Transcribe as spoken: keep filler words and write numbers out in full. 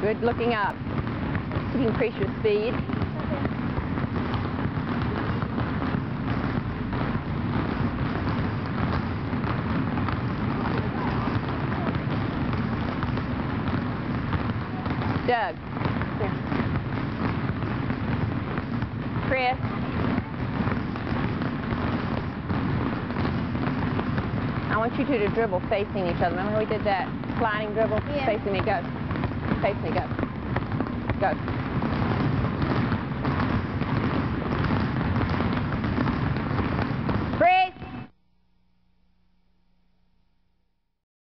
Good, looking up. You can increase your speed. Doug. Here. Chris. I want you two to dribble facing each other. Remember how we did that sliding dribble? Yeah. Facing me, go. Face me, go. Go.